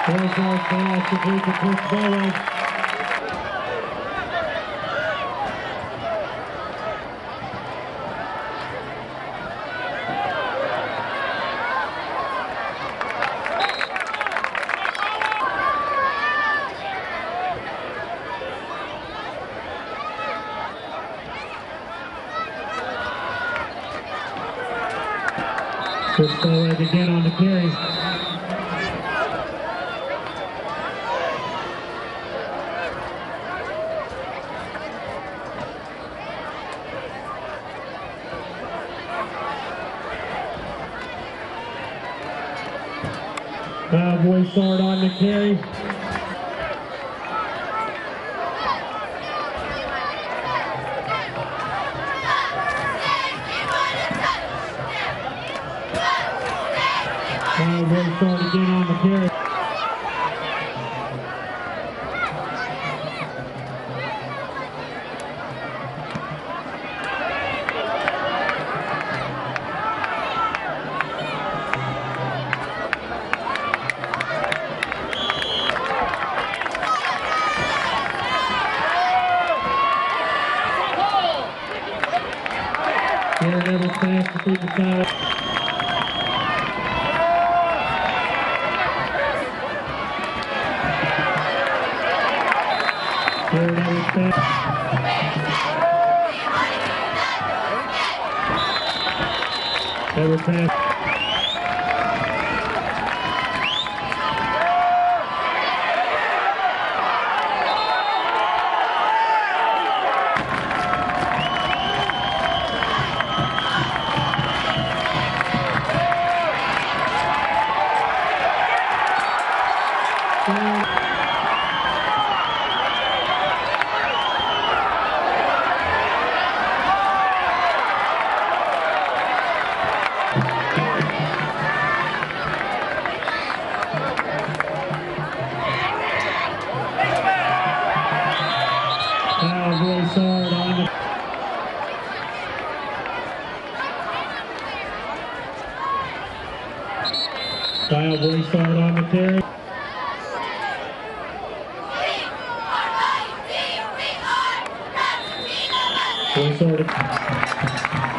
There's our pass to Chris Bowen. Chris Bowen again on the carry. Cowboy Sard on the carry. Cowboy Sard again on the carry. Daredevil pass to feed the side. Daredevil pass. Daredevil pass. Cowboy Sard on the Cowboy Sard on the carry. Boy Sard.